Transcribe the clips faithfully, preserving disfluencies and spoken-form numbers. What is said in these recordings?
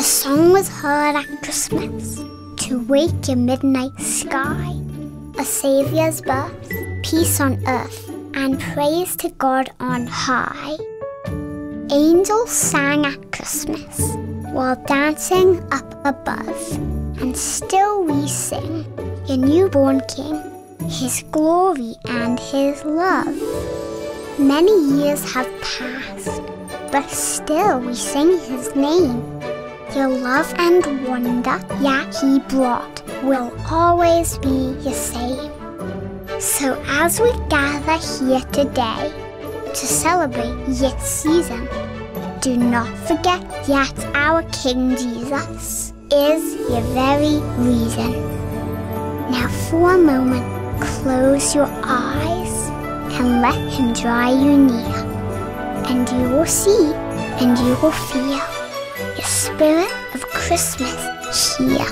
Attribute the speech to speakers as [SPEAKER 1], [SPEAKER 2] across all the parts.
[SPEAKER 1] A song was heard at Christmas to wake your midnight sky. A Saviour's birth, peace on earth, and praise to God on high. Angels sang at Christmas while dancing up above, and still we sing your newborn King, His glory and His love. Many years have passed, but still we sing His name. Your love and wonder, yet He brought, will always be the same. So as we gather here today to celebrate this season, do not forget that our King Jesus is your very reason. Now for a moment, close your eyes and let Him draw you near, and you will see and you will feel the spirit of Christmas here.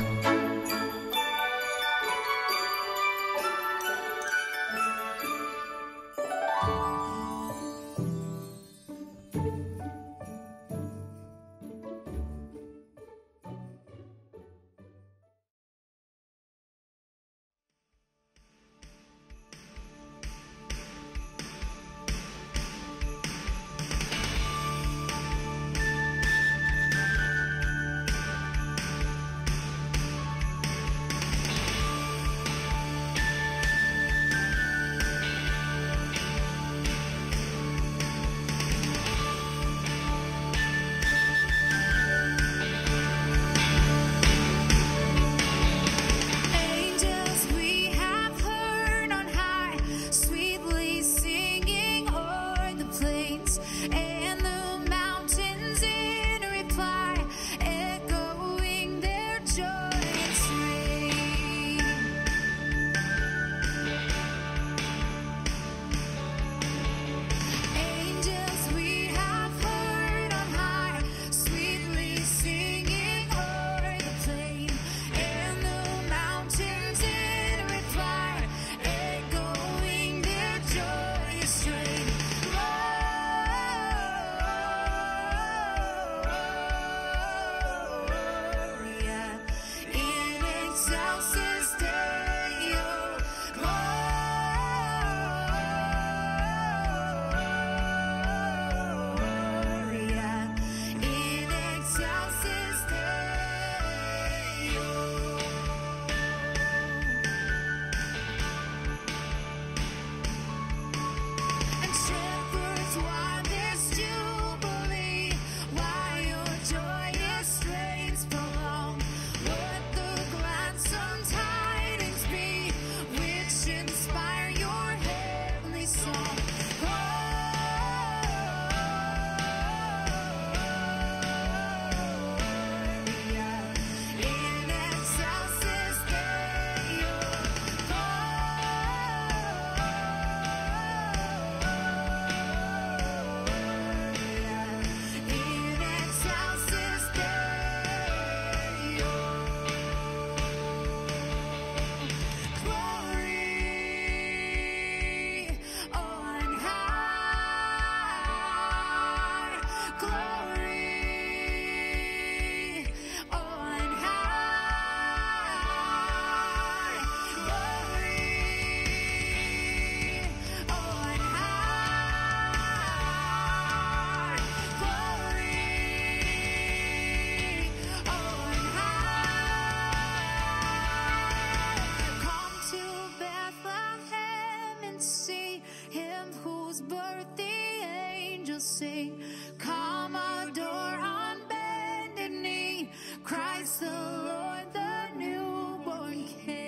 [SPEAKER 2] Sing, come adore on bended knee, Christ the Lord, the newborn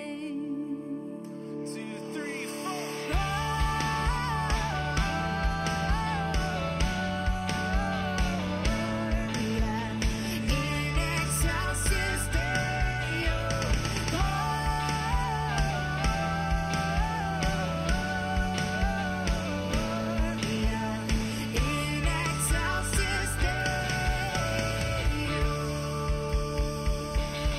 [SPEAKER 2] King. Two, three, four. In excelsis Deo, in excelsis Deo.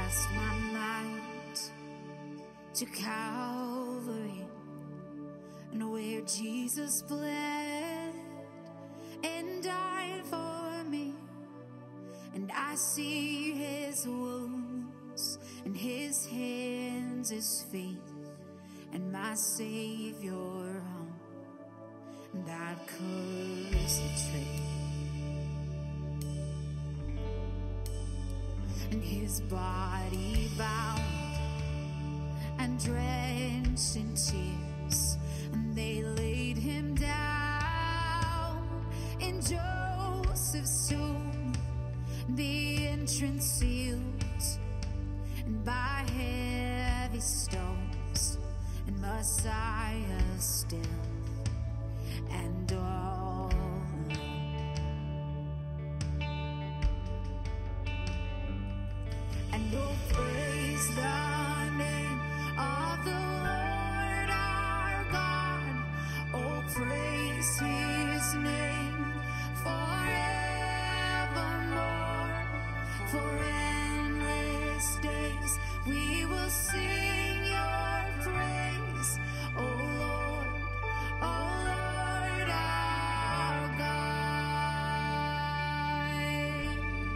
[SPEAKER 2] cast my mind to Calvary, and where Jesus bled and died for me, and I see his wounds and his hands, his feet, and my Savior on that cursed tree. And his body bound and drenched in tears, and they laid him down in Joseph's tomb, the entrance sealed and by heavy stones, and Messiah still and all alone. And oh, praise the name of the Lord our God. Oh, praise his name forevermore. For endless days we will sing your praise, oh Lord, oh Lord our God.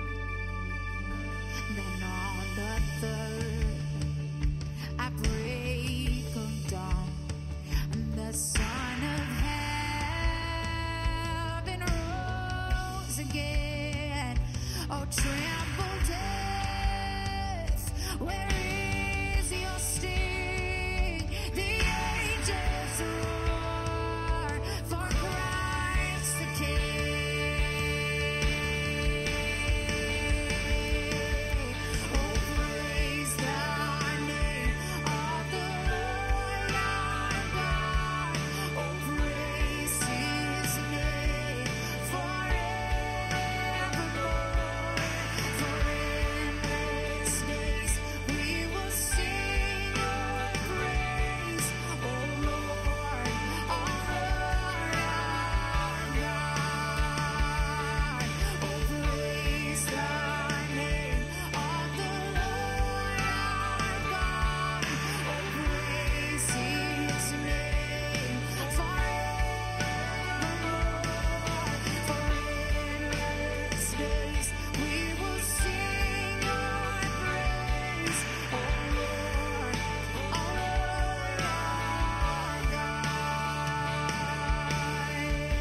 [SPEAKER 2] Then on the third, at break of dawn, and the Son of Heaven rose again. Oh, tremble death, where is your sting? The angels roar for Christ the King. Oh, praise the name of the Lord our God. Oh, praise his name forevermore. For endless days we will sing your praise, oh Lord, oh Lord our God. Oh, praise the name of the Lord our God. Oh, praise his name forevermore. For endless days we will sing your praise, oh Lord, oh Lord our God.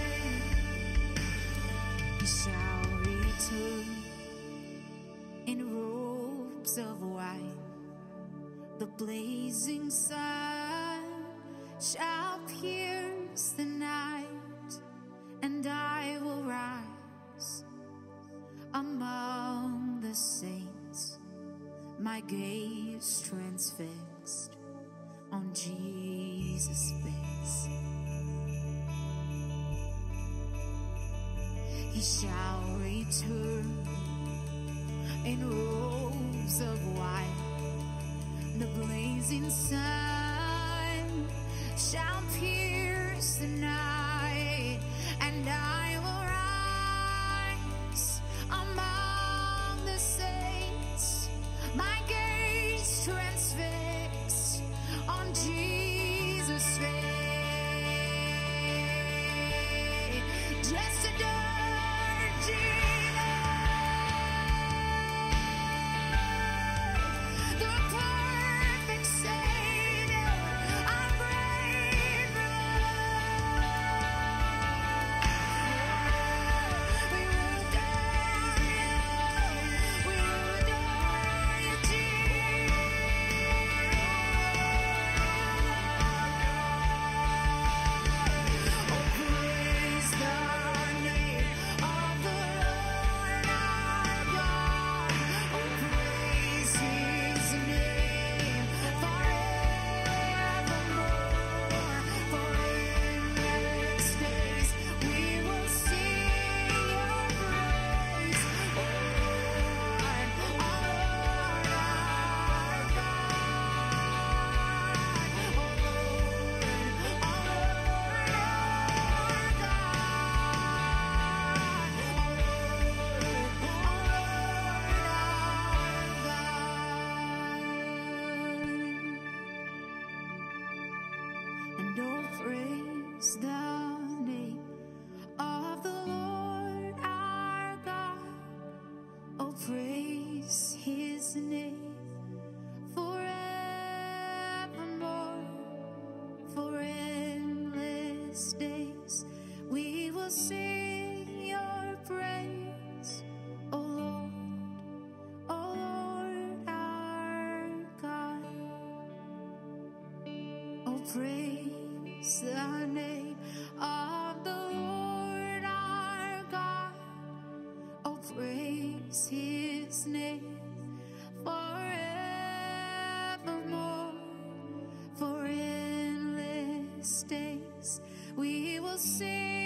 [SPEAKER 2] He shall return in robes of white, the blazing sun shall pierce the night, and I will rise among the saints, my gaze transfixed on Jesus' face. He shall return in robes of white, the blazing sun shall pierce the night, and I will rise among the saints, my gaze transfixed on Jesus' face. Just adore Jesus, the perfect Savior, our great Lord. Oh, praise his name forevermore. For endless days we will sing your praise, O Lord, O Lord our God. Oh, praise the name of the Lord our God. Oh, praise his name forevermore. For endless days we will sing